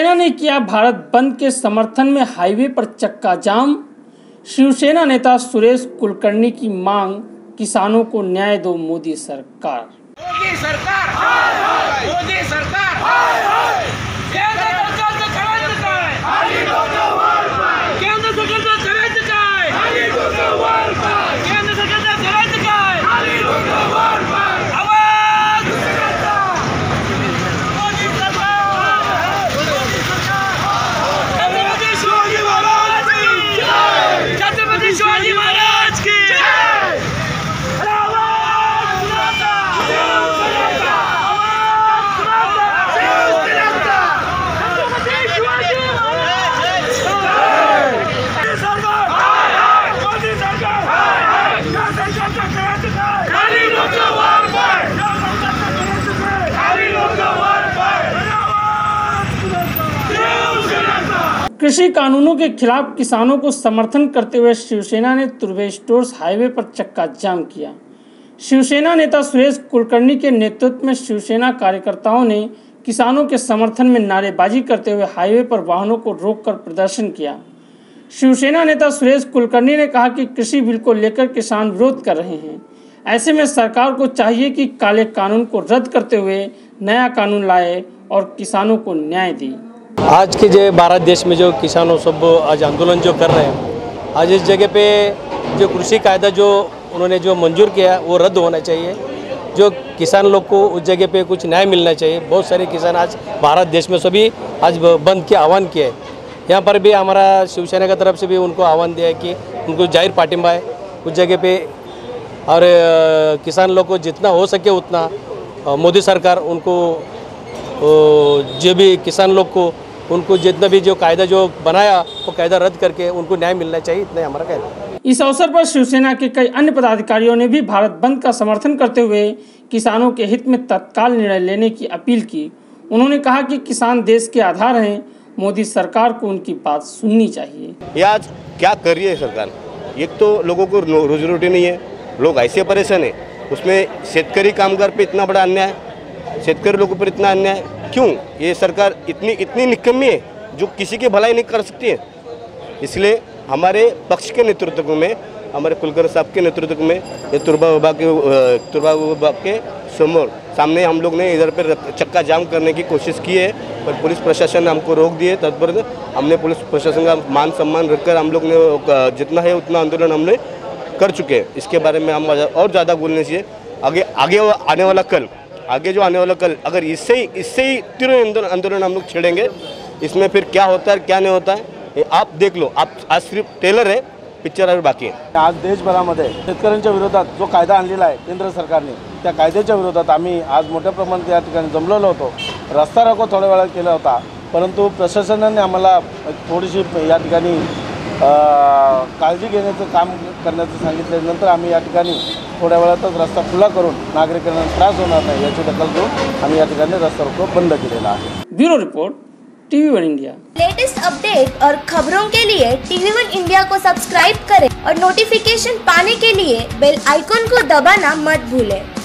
शिवसेना ने किया भारत बंद के समर्थन में हाईवे पर चक्का जाम। शिवसेना नेता सुरेश कुलकर्णी की मांग, किसानों को न्याय दो मोदी सरकार। मोदी सरकार हाय हाय, मोदी सरकार हाय हाय, केंद्र सरकारचं करायचं काय? खाली डोकं वर पाय. केंद्र सरकारचं करायचं काय? खाली डोकं वर पाय. केंद्र सरकारचं करायचं काय? खाली डोकं वर पाय. आवाज उठवायचा. मोदी सरकार, मोदी सरकार. छत्रपती शिवाजी महाराज की जय. छत्रपती शिवाजी महाराज की जय. कृषि कानूनों के खिलाफ किसानों को समर्थन करते हुए शिवसेना ने तुर्भे स्टोर्स हाईवे पर चक्का जाम किया। शिवसेना नेता सुरेश कुलकर्णी के नेतृत्व में शिवसेना कार्यकर्ताओं ने किसानों के समर्थन में नारेबाजी करते हुए हाईवे पर वाहनों को रोककर प्रदर्शन किया। शिवसेना नेता सुरेश कुलकर्णी ने कहा कि कृषि बिल को लेकर किसान विरोध कर रहे हैं। ऐसे में सरकार को चाहिए कि काले कानून को रद्द करते हुए नया कानून लाए और किसानों को न्याय दे। आज के जो भारत देश में जो किसानों सब आज आंदोलन जो कर रहे हैं, आज इस जगह पे जो कृषि कायदा जो उन्होंने जो मंजूर किया वो रद्द होना चाहिए। जो किसान लोग को उस जगह पे कुछ न्याय मिलना चाहिए। बहुत सारे किसान आज भारत देश में सभी आज बंद के आह्वान किया है। यहाँ पर भी हमारा शिवसेना की तरफ से भी उनको आह्वान दिया है कि उनको जाहिर पाटिंबा है उस जगह पे, और किसान लोग को जितना हो सके उतना मोदी सरकार उनको जो भी किसान लोग को उनको जितना भी जो कायदा जो बनाया वो कायदा रद्द करके उनको न्याय मिलना चाहिए, इतना हमारा कहना है। इस अवसर पर शिवसेना के कई अन्य पदाधिकारियों ने भी भारत बंद का समर्थन करते हुए किसानों के हित में तत्काल निर्णय लेने की अपील की। उन्होंने कहा कि किसान देश के आधार हैं, मोदी सरकार को उनकी बात सुननी चाहिए। ये आज क्या कर रही है सरकार? एक तो लोगों को रोजी रोटी नहीं है, लोग ऐसे परेशान है, उसमें शेतकरी कामगार पे इतना बड़ा अन्याय, शेतकरी लोगों पर इतना अन्याय क्यों? ये सरकार इतनी निकम्मी है जो किसी की भलाई नहीं कर सकती है। इसलिए हमारे पक्ष के नेतृत्व में, हमारे कुलकर्णी साहब के नेतृत्व में ये तुर्भा विभाग के सामने हम लोग ने इधर पर चक्का जाम करने की कोशिश की है, पर पुलिस प्रशासन ने हमको रोक दिए। तत्पर हमने पुलिस प्रशासन का मान सम्मान रखकर हम लोग ने जितना है उतना आंदोलन हमने कर चुके हैं। इसके बारे में हम और ज़्यादा बोलने चाहिए। आगे जो आने वाला कल अगर इससे ही तीव्र आंदोलन हम लोग छेड़ेंगे, इसमें फिर क्या होता है क्या नहीं होता है ये आप देख लो। आप आज सिर्फ ट्रेलर है, पिक्चर अभी बाकी है। आज देशभरामध्ये शेतकऱ्यांच्या विरोधात जो कायदा आणलेला आहे केंद्र सरकारने, त्या कायद्याच्या विरोधात आम्ही आज मोठ्या प्रमाणात या ठिकाणी जमलेलो होतो। रस्ता रोको थोड्या वेळा केला होता, परंतु प्रशासनाने आम्हाला थोडीशी या ठिकाणी काळजी घेण्याचं काम करण्याचं सांगितल्यानंतर आम्ही या ठिकाणी थोड्या वेळातच रस्ता खुला करून नागरिकांना त्रास होणार नाही याची दखल घेऊन आम्ही या ठिकाणी रस्ता रोको बंद केलेला आहे। Bureau report, TV1 India. Latest update और खबरों के लिए TV1 इंडिया को सब्सक्राइब करें और नोटिफिकेशन पाने के लिए बेल आइकॉन को दबाना मत भूलें।